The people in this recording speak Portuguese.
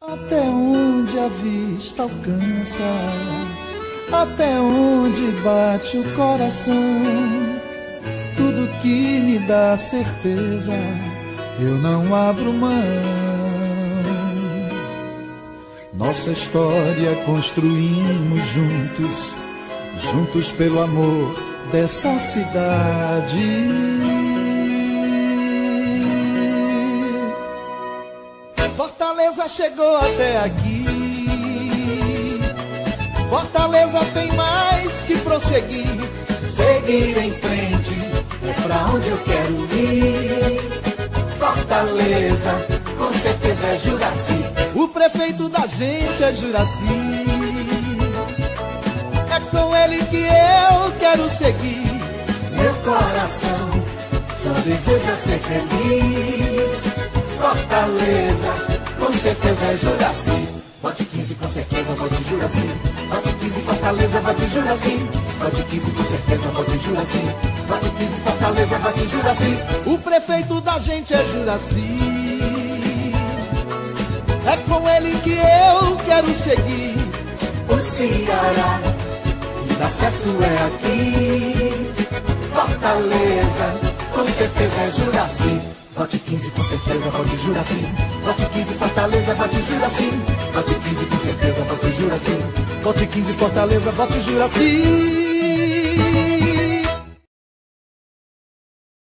Até onde a vista alcança, até onde bate o coração, tudo que me dá certeza, eu não abro mão. Nossa história construímos juntos, juntos pelo amor dessa cidade. Fortaleza chegou até aqui. Fortaleza tem mais que prosseguir. Seguir em frente é pra onde eu quero ir. Fortaleza, com certeza é Juracy. O prefeito da gente é Juracy. É com ele que eu quero seguir. Meu coração só deseja ser feliz. Fortaleza, com certeza é Juracy. Vote 15, com certeza, vote Juracy. Vote 15, Fortaleza, vote Juracy. Vote 15, com certeza, vote Juracy. Vote 15, Fortaleza, vote Juracy. O prefeito da gente é Juracy. É com ele que eu quero seguir. O Ceará, e dá certo é aqui. Fortaleza, com certeza é Juracy. Vote 15, com certeza, vote Juracy. Vote 15, Fortaleza, vote Juracy. Vote 15, com certeza, vote Juracy. Vote 15, Fortaleza, vote Juracy.